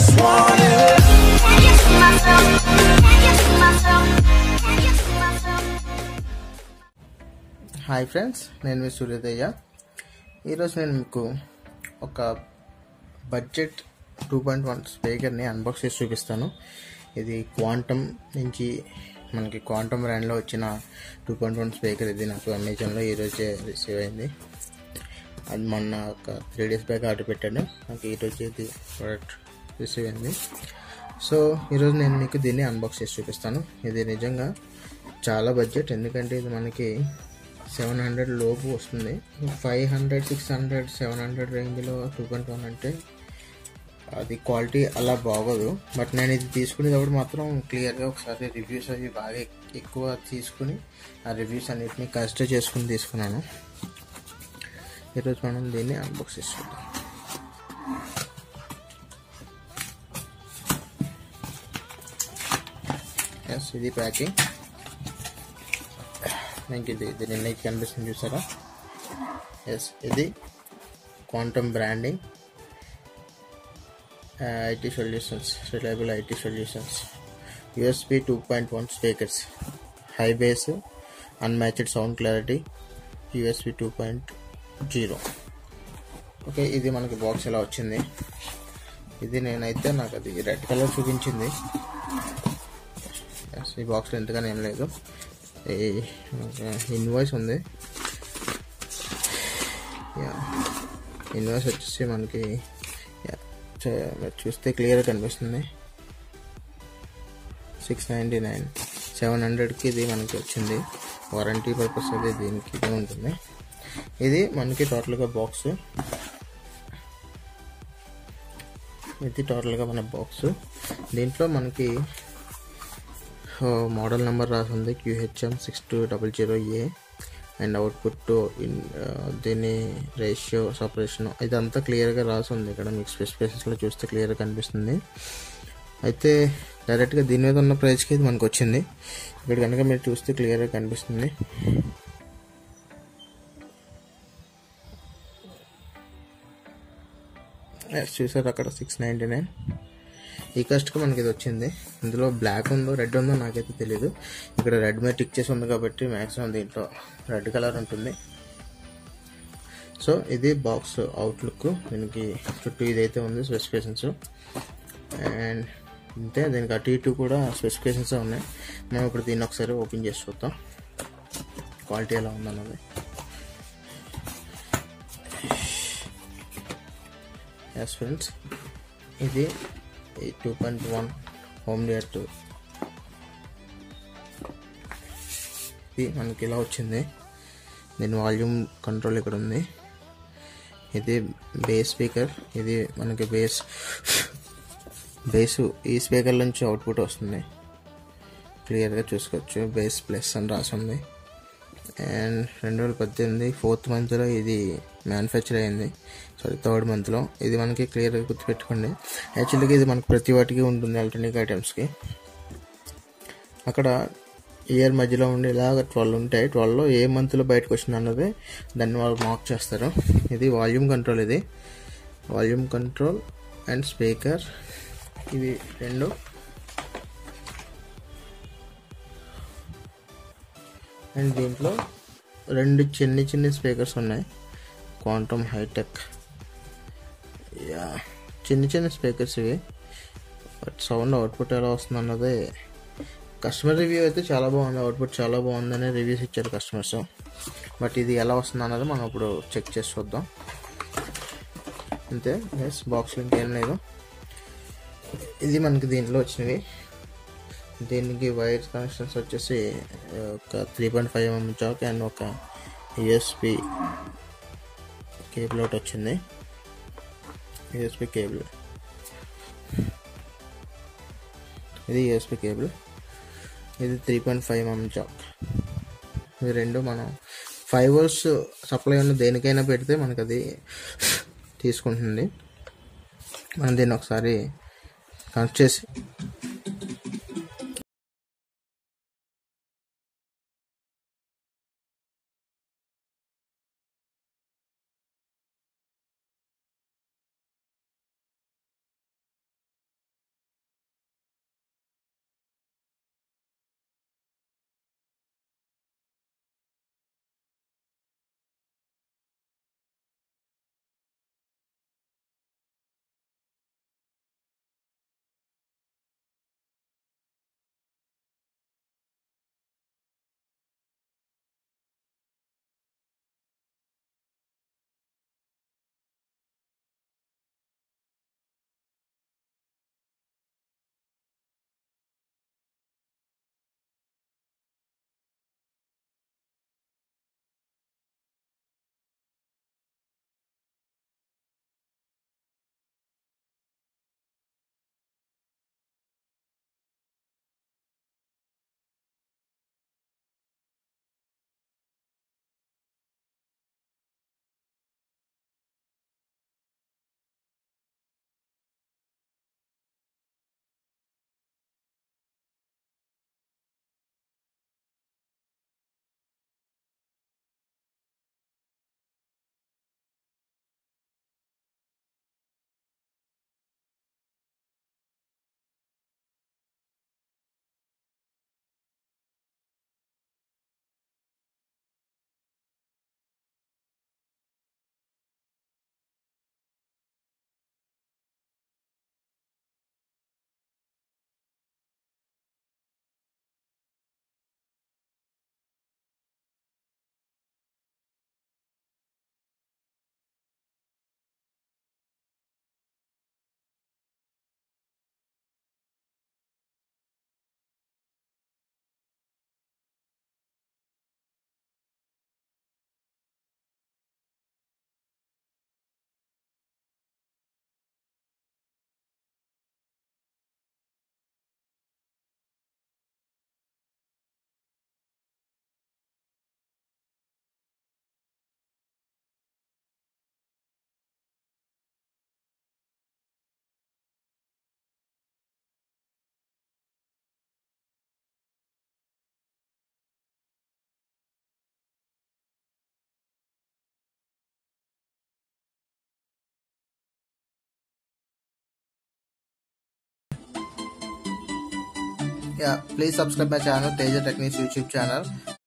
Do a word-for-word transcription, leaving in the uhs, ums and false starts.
just want it. Can you see myself? Can you see myself? Can you see myself? Hi friends, నేను మీ సూర్యోదయ. ఈరోజు నేను మీకు ఒక బడ్జెట్ టూ పాయింట్ వన్ స్పీకర్ని అన్బాక్స్ చేసి చూపిస్తాను. ఇది క్వాంటమ్ నుంచి మనకి క్వాంటమ్ బ్రాండ్లో వచ్చిన టూ పాయింట్ వన్ స్పీకర్. ఇది నాకు అమెజాన్లో ఈరోజే రిసీవ్ అయింది. అది మొన్న ఒక త్రీ డేస్ బ్యాక్ ఆర్డర్ పెట్టాను. నాకు ఈరోజు ఇది ప్రోడక్ట్ రిసీవ్ అయింది. సో ఈరోజు నేను మీకు దీన్ని అన్బాక్స్ చేసి చూపిస్తాను. ఇది నిజంగా చాలా బడ్జెట్, ఎందుకంటే ఇది మనకి సెవెన్ హండ్రెడ్ లోపు వస్తుంది. Five hundred six hundred seven hundred రేంజ్లో టూ పాయింట్ వన్ అంటే అది క్వాలిటీ అలా బాగోదు. బట్ నేను ఇది తీసుకునేటప్పుడు మాత్రం క్లియర్గా ఒకసారి రివ్యూస్ అవి బాగా ఎక్కువ తీసుకుని ఆ రివ్యూస్ అన్నిటిని కన్సిడర్ చేసుకుని తీసుకున్నాను. ఈరోజు మనం దీన్ని అన్బాక్స్ చేసుకుంటాం. ఎస్, ఇది ప్యాకింగ్. మీకు ఇది ఇది నిన్న కనిపిస్తుంది చూసారా? ఎస్, ఇది quantum branding IT solutions, reliable IT solutions, USB two point one speakers, high bass, unmatched sound clarity, USB two point zero. Okay, ఇది మనకి బాక్స్ ఎలా వచ్చింది. ఇది నేనైతే నాకు అది రెడ్ కలర్ చూపించింది. ఎస్, ఈ బాక్స్లో ఎంతగానే ఏం లేదు. ఇన్వాయిస్ ఉంది. ఇన్వాయిస్ వచ్చేసి మనకి చూస్తే క్లియర్గా కనిపిస్తుంది. సిక్స్ నైంటీ నైన్ సెవెన్ హండ్రెడ్కి ఇది మనకి వచ్చింది. వారంటీ పర్పస్ అది దీనికి ఇది ఉంటుంది. ఇది మనకి టోటల్గా బాక్స్. ఇది టోటల్గా మన బాక్స్. దీంట్లో మనకి మోడల్ నెంబర్ రాసి ఉంది, QHM six two double zero A, and output in దీని రేషియో సపరేషన్ ఇదంతా క్లియర్గా రాసి ఉంది. ఇక్కడ మీకు స్పెసిఫికేషన్స్లో చూస్తే క్లియర్గా కనిపిస్తుంది. అయితే డైరెక్ట్గా దీని మీద ఉన్న ప్రైస్కి ఇది మనకు వచ్చింది. ఇక్కడ కనుక మీరు చూస్తే క్లియర్గా కనిపిస్తుంది. చూసారు అక్కడ సిక్స్ నైంటీ నైన్ ఈ కాస్ట్కి మనకి ఇది వచ్చింది. ఇందులో బ్లాక్ ఉందో రెడ్ ఉందో నాకైతే తెలియదు. ఇక్కడ రెడ్ మీద టిక్ చేసి ఉంది కాబట్టి మ్యాక్సిమం దీంట్లో రెడ్ కలర్ ఉంటుంది. సో ఇది బాక్స్ అవుట్లుక్. దీనికి చుట్టూ ఇదైతే ఉంది స్పెసిఫికేషన్స్, అండ్ అంతే దీనికి అటు ఇటు కూడా స్పెసిఫికేషన్స్ ఉన్నాయి. మనం ఇప్పుడు దీన్ని ఒకసారి ఓపెన్ చేసి చూద్దాం క్వాలిటీ ఎలా ఉందన్నది. ఎస్ ఫ్రెండ్స్, ఇది two point one home theatre ఇది మనకి ఇలా వచ్చింది. దీని వాల్యూమ్ కంట్రోల్ ఇక్కడ ఉంది. ఇది బేస్ స్పీకర్. ఇది మనకి బేస్ బేస్ ఈ స్పీకర్ నుంచి అవుట్పుట్ వస్తుంది. క్లియర్గా చూసుకోవచ్చు. బేస్ ప్లస్ అని రాసి ఉంది. అండ్ రెండు వేల పద్దెనిమిది ఫోర్త్ మంత్లో ఇది మ్యానుఫ్యాక్చర్ అయింది. సారీ థర్డ్ మంత్లో. ఇది మనకి క్లియర్గా గుర్తుపెట్టుకోండి. యాక్చువల్గా ఇది మనకి ప్రతి వాటికి ఉంటుంది, ఎలక్ట్రానిక్ ఐటమ్స్కి. అక్కడ ఇయర్ మధ్యలో ఉండి ఇలాగ ట్వెల్వ్ ఉంటాయి. ట్వెల్వ్లో ఏ మంత్లో బయటకు వచ్చింది అన్నది దాన్ని వాళ్ళు మార్క్ చేస్తారు. ఇది వాల్యూమ్ కంట్రోల్. ఇది వాల్యూమ్ కంట్రోల్ అండ్ స్పీకర్, ఇవి రెండు. అండ్ దీంట్లో రెండు చిన్ని చిన్ని స్పీకర్స్ ఉన్నాయి. క్వాంటమ్ హైటెక్, యా చిన్ని చిన్ని స్పీకర్స్ ఇవి. బట్ సౌండ్ అవుట్పుట్ ఎలా వస్తుంది అన్నది కస్టమర్ రివ్యూ అయితే చాలా బాగుంది. అవుట్పుట్ చాలా బాగుందని రివ్యూస్ ఇచ్చారు కస్టమర్స్. బట్ ఇది ఎలా వస్తుంది అన్నది మనం ఇప్పుడు చెక్ చేసి చూద్దాం. అంతే. ఎస్, బాక్స్లో ఇంకేం లేదు. ఇది మనకి దీంట్లో వచ్చినవి. దీనికి వైర్ కనెక్షన్స్ వచ్చేసి ఒక three point five MM jack and ఒక యూఎస్బి కేబుల్ ఒకటి వచ్చింది. యూఎస్బి కేబుల్, ఇది యూఎస్బి కేబుల్. ఇది three point five MM jack. ఇది రెండు మనం ఫైవ్ వోల్ట్స్ సప్లై ఉన్న దేనికైనా పెడితే మనకు అది తీసుకుంటుంది. మనం దీన్ని ఒకసారి కనెక్ట్ చేసి Yeah, please subscribe my channel, Teja Techniques YouTube channel.